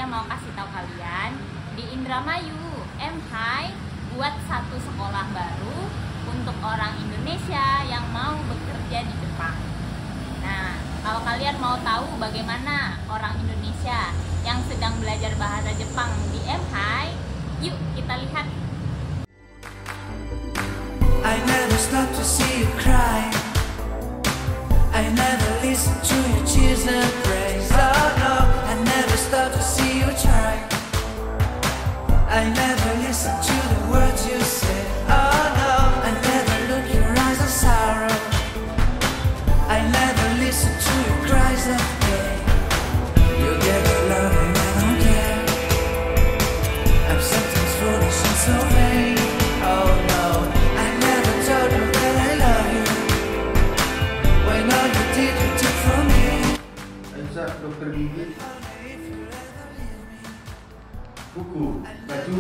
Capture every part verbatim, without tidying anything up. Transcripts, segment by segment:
Maria mau kasih tahu kalian, di Indramayu, M-High buat satu sekolah baru untuk orang Indonesia yang mau bekerja di Jepang. Nah, kalau kalian mau tahu bagaimana orang Indonesia yang sedang belajar bahasa Jepang di M-High, yuk kita lihat. I never stop to see you cry. I never listen to your tears and praise. Oh no, I never stop to see you try. I never listen to the words you say. Oh no, I never look your eyes of sorrow. I never listen to your cries of pain. You get the love and I don't care. I'm sometimes foolish and so vain. Oh no, I never told you that I love you. When all you did you took from me. Aisyah, dokter gigi. Buku, baju.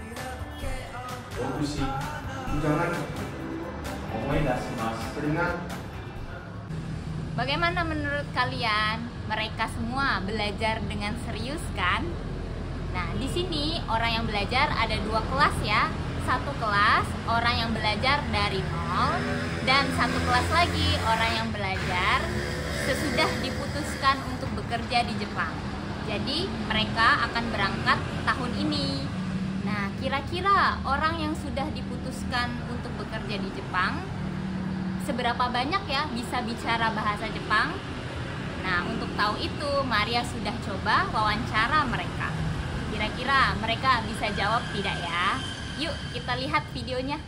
Bagus sih. Jangan. Ngomongin dah sih mas. Keringat. Bagaimana menurut kalian? Mereka semua belajar dengan serius kan? Nah, di sini orang yang belajar ada dua kelas ya. Satu kelas orang yang belajar dari nol dan satu kelas lagi orang yang belajar sesudah diputuskan untuk bekerja di Jepang. Jadi mereka akan berangkat tahun ini. Nah, kira-kira orang yang sudah diputuskan untuk bekerja di Jepang seberapa banyak ya bisa bicara bahasa Jepang? Nah, untuk tahu itu Maria sudah coba wawancara mereka. Kira-kira mereka bisa jawab tidak ya? Yuk kita lihat videonya.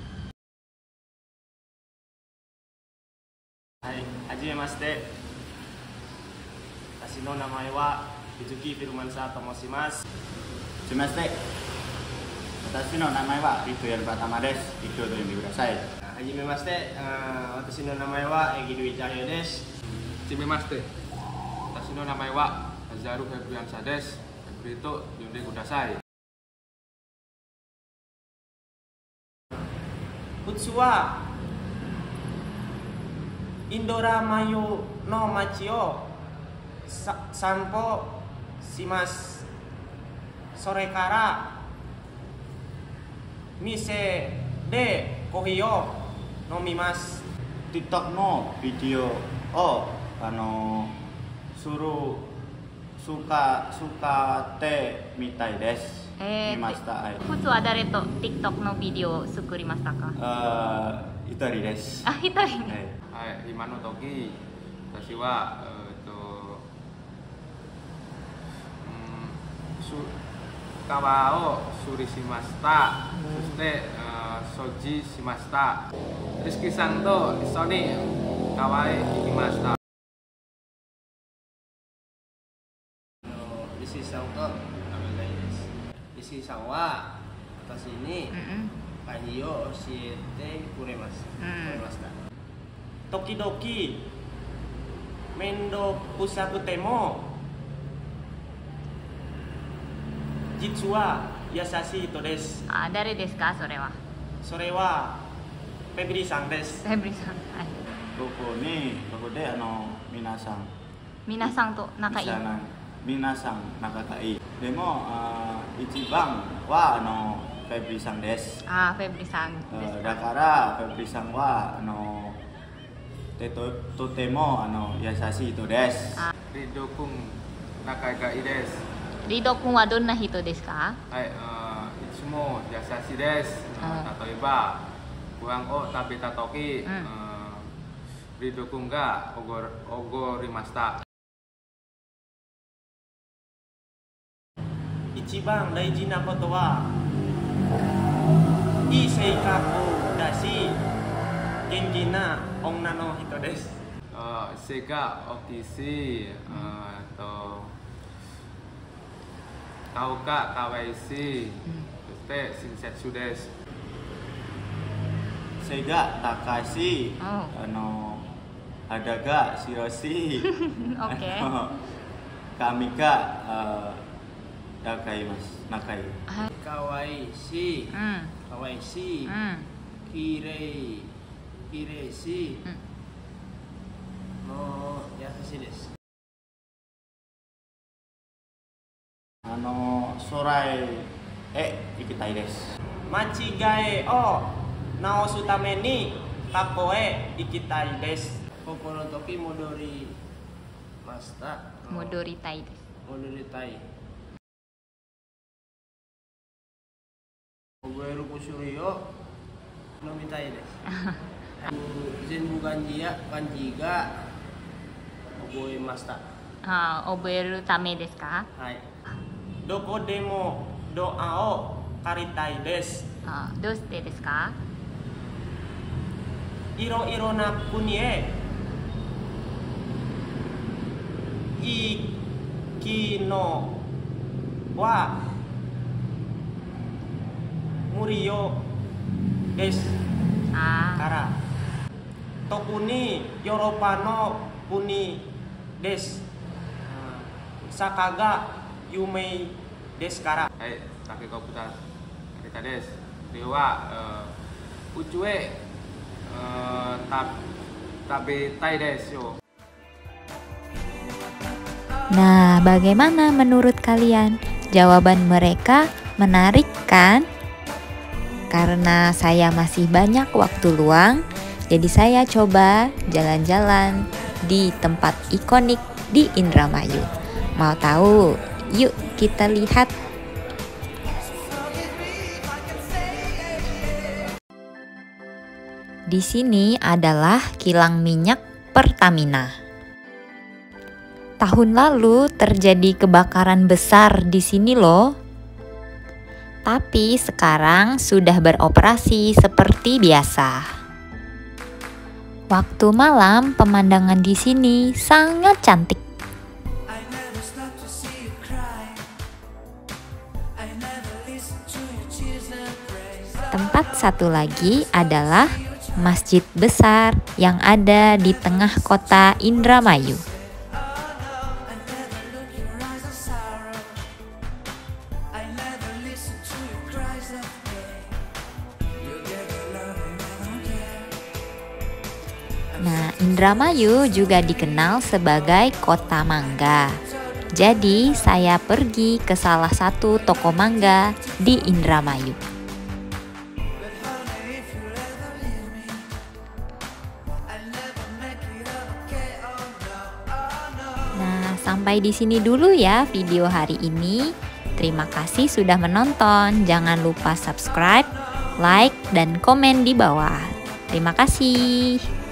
Hai, hajimemashite. Watashi no namae wa Izuki Firmansyah Tomoshimasu. Hajimemashite. Watashi no namae wa Rituyan Pratama desu. Ikyo to yomi kudasai. Hajimemashite, watashi no namae wa Egi Dwi Cahyo desu. Hajimemashite. Watashi no namae wa Azaru Febriansyah desu. Febri to yonde kudasai. Utsuwa Indoramayu no machi o sa sanpo shimasu. Sore kara mise de kohi o nomimasu. TikTok no video o ano suru suka suka te mitai desu. Eh, Mimashita. Hai. 普通は誰と TikTok のビデオを作りましたか? Eh, itori desu. あ、一人。 Hai. はい、今の時、私は、えー、と、うん、す川を処理しました。そして、あー掃除しました。リスキさんと一緒に川へ行きました。 Isiさんとないです。石井さんは私に漢字を教えてくれました。くれました。時々面倒くさくても実は優しい人です。 あ、誰ですかそれは? それはペブリさんです。 ペブリさん。はい。 Koko ni, koko de ano minasang. 皆さんと仲いい。 Bisa na minasang nakakai. Demo uh, ichibang wa ano Febri-san desu. あ、ペブリさんです Uh, か。 dakara Febri-san wa ano teto totemo ano yasashi hito desu. リド君、仲がいいです。 リド君はどんな人ですか? はい、あーいつも優しいです。 あー例えば、ご飯を食べたとき、 うんあーリド君がおごおごりました。 一番大事なことはいい性格だし元気な女の人です。 Uh, Sega Okisi uh, atau Kauka Kawaisi Terus Shinsetsu desu. Sega Takashi Oh. ano Hadaga Shiroshi. Oke. Kamika uh, Dakai mas Nakai. かわいいし、 うん。 かわいいし、 うん。 きれい、きれいし、もう優しいです。 Uh, Machigae e ikitai desu. Machigae o naosu tame ni kakoe ikitai desu. Kokoro toki modori masta. Modori tai desu. Modori tai. Oberu kusuryo no mitai desu. Zenbu kanji ya kanji ga oboe masta. Ah, oberu tame desu ka? Hai. Doko demo doa o karitai desu. Ah, doshite desu ka? Iro-iro na kunie iki no wa muriyo desu. Ah, Kara. Tokuni Yoropa no kuni desu. Sakaga yumei desu kara. Hai, Take Kobuta Karita desu. Dewa uh, Uchue uh, tab tabetai desu yo. Nah, bagaimana menurut kalian? Jawaban mereka menarik kan? Karena saya masih banyak waktu luang, jadi saya coba jalan-jalan di tempat ikonik di Indramayu. Mau tahu? Yuk kita lihat. Di sini adalah kilang minyak Pertamina. Tahun lalu terjadi kebakaran besar di sini loh. Tapi sekarang sudah beroperasi seperti biasa. Waktu malam pemandangan di sini sangat cantik. I never stop to see you cry. I never listen to your tears and praise. Tempat satu lagi adalah masjid besar yang ada di tengah kota Indramayu. I never look your eyes of sorrow. I never listen to your cries of pain. You get the loving, I don't care. Nah, Indramayu juga dikenal sebagai kota mangga. Jadi, saya pergi ke salah satu toko mangga di Indramayu. But honey, if you'll ever leave me, I'll never make it okay. Oh no, oh no. Nah, sampai di sini dulu ya video hari ini. Terima kasih sudah menonton. Jangan lupa subscribe, like, dan komen di bawah. Terima kasih.